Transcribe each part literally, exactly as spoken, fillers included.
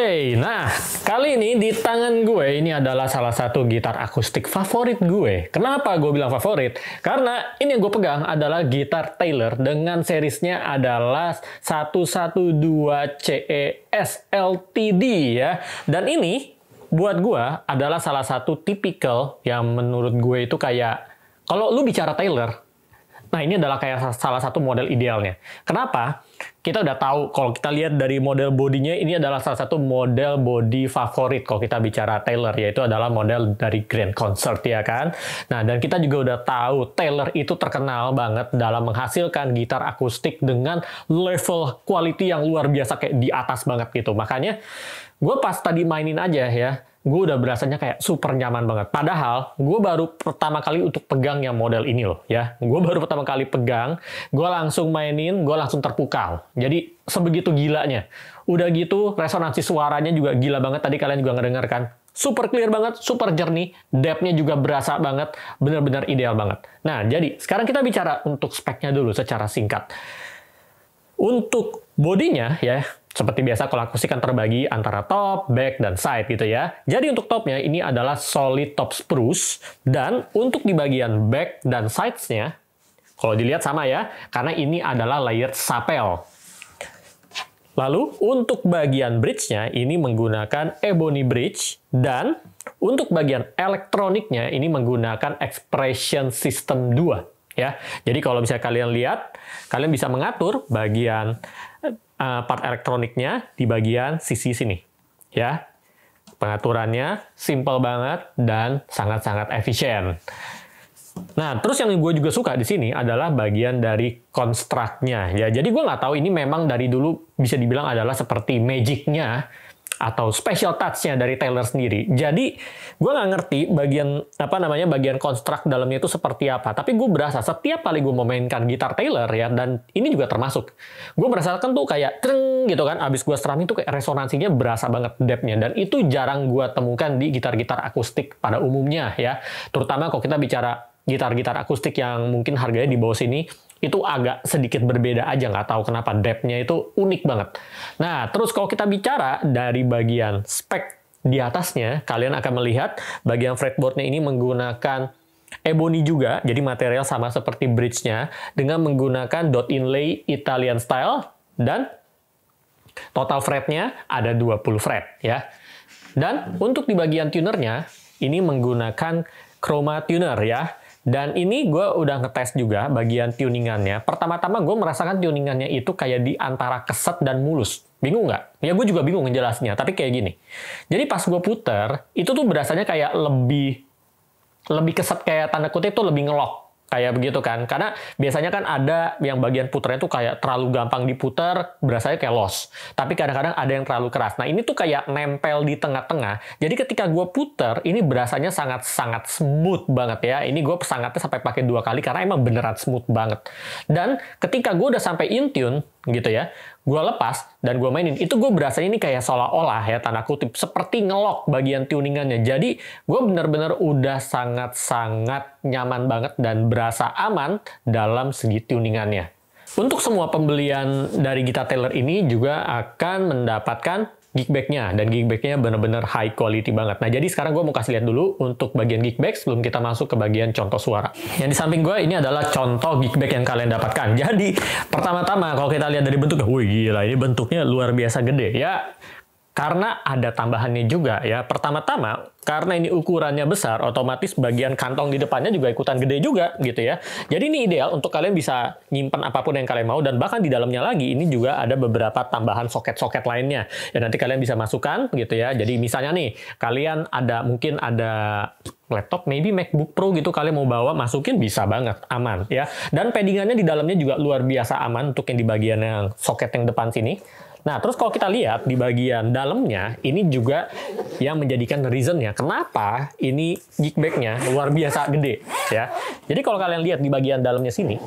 Oke, nah kali ini di tangan gue ini adalah salah satu gitar akustik favorit gue. Kenapa gue bilang favorit? Karena ini yang gue pegang adalah gitar Taylor dengan serisnya adalah seratus dua belas C E S L T D ya. Dan ini buat gue adalah salah satu tipikal yang menurut gue itu kayak kalau lu bicara Taylor, nah ini adalah kayak salah satu model idealnya. Kenapa? Kita udah tahu kalau kita lihat dari model bodinya ini adalah salah satu model body favorit kalau kita bicara Taylor, yaitu adalah model dari Grand Concert ya kan. Nah dan kita juga udah tahu Taylor itu terkenal banget dalam menghasilkan gitar akustik dengan level quality yang luar biasa kayak di atas banget gitu. Makanya gue pas tadi mainin aja ya, gue udah berasanya kayak super nyaman banget. Padahal gue baru pertama kali untuk pegang yang model ini loh ya. Gue baru pertama kali pegang, gue langsung mainin, gue langsung terpukau. Jadi sebegitu gilanya. Udah gitu resonansi suaranya juga gila banget. Tadi kalian juga ngedenger kan. Super clear banget, super jernih. Depth-nya juga berasa banget. Bener-bener ideal banget. Nah jadi sekarang kita bicara untuk speknya dulu secara singkat. Untuk bodinya ya, seperti biasa kalau akustik kan terbagi antara top, back, dan side gitu ya. Jadi untuk topnya ini adalah solid top spruce. Dan untuk di bagian back dan sides-nya, kalau dilihat sama ya, karena ini adalah layered sapel. Lalu untuk bagian bridge-nya ini menggunakan ebony bridge. Dan untuk bagian elektroniknya ini menggunakan expression system dua. Ya, jadi kalau misalnya kalian lihat, kalian bisa mengatur bagian uh, part elektroniknya di bagian sisi sini. Ya, pengaturannya simple banget dan sangat-sangat efisien. Nah, terus yang gue juga suka di sini adalah bagian dari construct-nya. Ya, jadi gue nggak tahu ini memang dari dulu bisa dibilang adalah seperti magic-nya atau special touch-nya dari Taylor sendiri. Jadi, gue nggak ngerti bagian, apa namanya, bagian konstruk dalamnya itu seperti apa. Tapi gue berasa setiap kali gue memainkan gitar Taylor ya, dan ini juga termasuk. Gue merasakan tuh kayak, treng gitu kan, abis gue strumming tuh kayak resonansinya berasa banget depth-nya. Dan itu jarang gue temukan di gitar-gitar akustik pada umumnya ya. Terutama kalau kita bicara gitar-gitar akustik yang mungkin harganya di bawah sini, itu agak sedikit berbeda aja, nggak tahu kenapa depth-nya itu unik banget. Nah, terus kalau kita bicara dari bagian spek di atasnya, kalian akan melihat bagian fretboard-nya ini menggunakan ebony juga, jadi material sama seperti bridge-nya, dengan menggunakan dot inlay Italian style, dan total fretnya ada dua puluh fret ya. Dan untuk di bagian tunernya, ini menggunakan chroma tuner ya. Dan ini gue udah ngetes juga bagian tuningannya. Pertama-tama gue merasakan tuningannya itu kayak di antara keset dan mulus. Bingung nggak? Ya gue juga bingung ngejelasnya, tapi kayak gini. Jadi pas gue puter, itu tuh berasanya kayak lebih lebih keset, kayak tanda kutip tuh lebih ngelok. Kayak begitu kan. Karena biasanya kan ada yang bagian puternya tuh kayak terlalu gampang diputer, berasanya kayak loss. Tapi kadang-kadang ada yang terlalu keras. Nah ini tuh kayak nempel di tengah-tengah. Jadi ketika gue puter, ini berasanya sangat-sangat smooth banget ya. Ini gue sangatnya sampai pakai dua kali karena emang beneran smooth banget. Dan ketika gue udah sampai in tune gitu ya, gue lepas dan gue mainin, itu gue berasa ini kayak seolah-olah ya tanda kutip seperti ngelok bagian tuningannya. Jadi gue bener-bener udah sangat-sangat nyaman banget dan berasa aman dalam segi tuningannya. Untuk semua pembelian dari gitar Taylor ini juga akan mendapatkan gig bag-nya, dan gig bag-nya bener-bener high quality banget. Nah, jadi sekarang gue mau kasih lihat dulu untuk bagian gig bag sebelum kita masuk ke bagian contoh suara. Yang di samping gue ini adalah contoh gig bag yang kalian dapatkan. Jadi, pertama-tama kalau kita lihat dari bentuknya, wih gila, ini bentuknya luar biasa gede ya. Karena ada tambahannya juga ya. Pertama-tama, karena ini ukurannya besar, otomatis bagian kantong di depannya juga ikutan gede juga gitu ya. Jadi ini ideal untuk kalian bisa nyimpan apapun yang kalian mau, dan bahkan di dalamnya lagi ini juga ada beberapa tambahan soket-soket lainnya. Ya nanti kalian bisa masukkan gitu ya. Jadi misalnya nih, kalian ada mungkin ada laptop, maybe MacBook Pro gitu kalian mau bawa, masukin bisa banget, aman ya. Dan paddingannya di dalamnya juga luar biasa aman untuk yang di bagian yang soket yang depan sini. Nah, terus kalau kita lihat di bagian dalamnya, ini juga yang menjadikan reason-nya kenapa ini gig bag-nya luar biasa gede, ya. Jadi kalau kalian lihat di bagian dalamnya sini,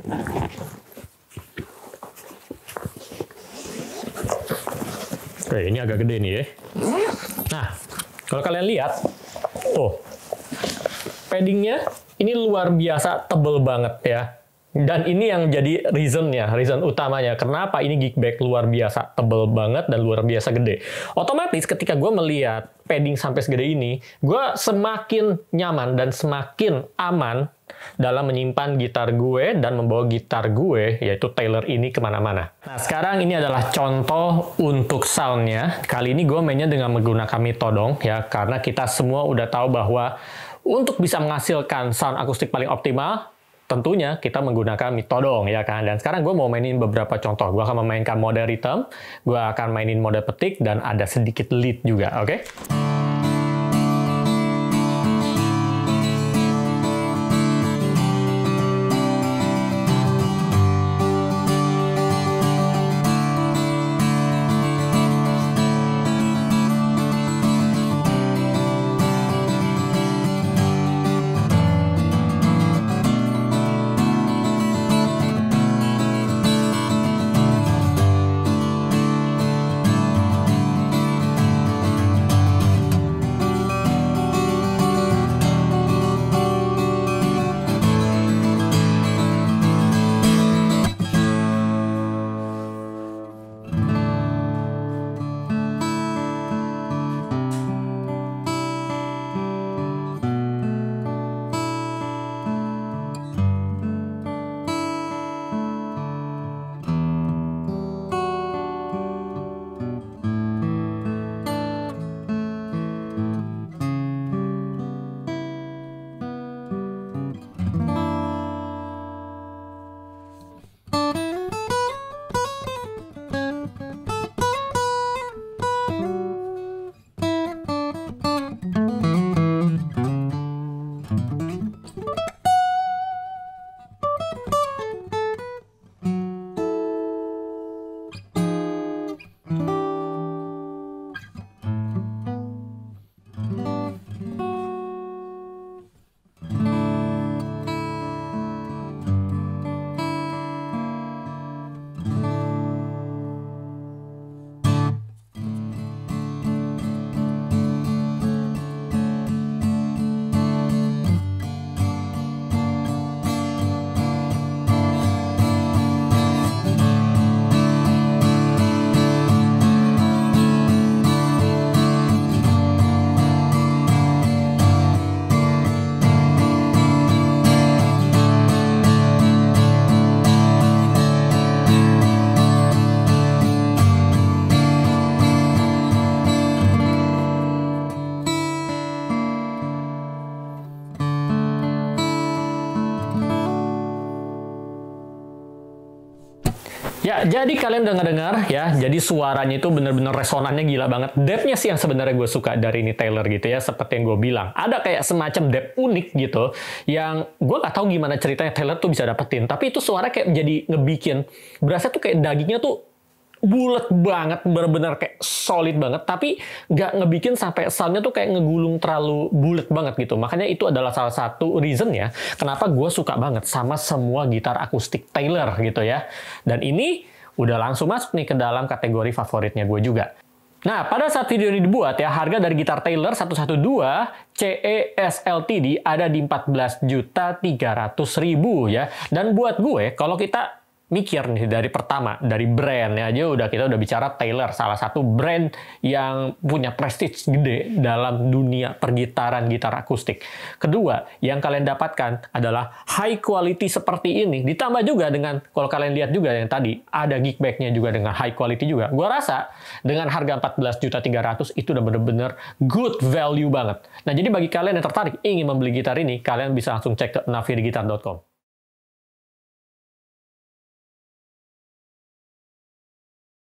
Oke, ini agak gede nih ya. Nah, kalau kalian lihat, tuh, paddingnya ini luar biasa tebel banget ya. Dan ini yang jadi reasonnya, reason utamanya. Kenapa ini gig bag luar biasa tebel banget dan luar biasa gede. Otomatis ketika gue melihat padding sampai segede ini, gue semakin nyaman dan semakin aman dalam menyimpan gitar gue dan membawa gitar gue, yaitu Taylor ini, kemana-mana. Nah, sekarang ini adalah contoh untuk soundnya. Kali ini gue mainnya dengan menggunakan mitodong, ya, karena kita semua udah tahu bahwa untuk bisa menghasilkan sound akustik paling optimal, tentunya kita menggunakan mitodong, ya kan? Dan sekarang gue mau mainin beberapa contoh. Gue akan memainkan mode rhythm, gue akan mainin mode petik, dan ada sedikit lead juga, oke? Okay? Ya, jadi kalian dengar-dengar ya, jadi suaranya itu bener-bener resonannya gila banget. Depth-nya sih yang sebenarnya gue suka dari ini Taylor gitu ya, seperti yang gue bilang. Ada kayak semacam depth unik gitu, yang gue gak tahu gimana ceritanya Taylor tuh bisa dapetin. Tapi itu suara kayak jadi ngebikin, berasa tuh kayak dagingnya tuh bulet banget, bener-bener kayak solid banget, tapi nggak ngebikin sampai soundnya tuh kayak ngegulung terlalu bulet banget gitu. Makanya itu adalah salah satu reason ya, kenapa gue suka banget sama semua gitar akustik Taylor gitu ya. Dan ini udah langsung masuk nih ke dalam kategori favoritnya gue juga. Nah, pada saat video ini dibuat ya, harga dari gitar Taylor seratus dua belas C E S L T D ada di empat belas juta tiga ratus ribu ya. Dan buat gue, kalau kita mikir nih dari pertama, dari brand ya aja udah kita udah bicara Taylor, salah satu brand yang punya prestige gede dalam dunia pergitaran gitar akustik. Kedua, yang kalian dapatkan adalah high quality seperti ini, ditambah juga dengan, kalau kalian lihat juga yang tadi, ada gig bag-nya juga dengan high quality juga. Gua rasa dengan harga empat belas juta tiga ratus ribu itu udah bener-bener good value banget. Nah, jadi bagi kalian yang tertarik ingin membeli gitar ini, kalian bisa langsung cek ke navirigitar dot com.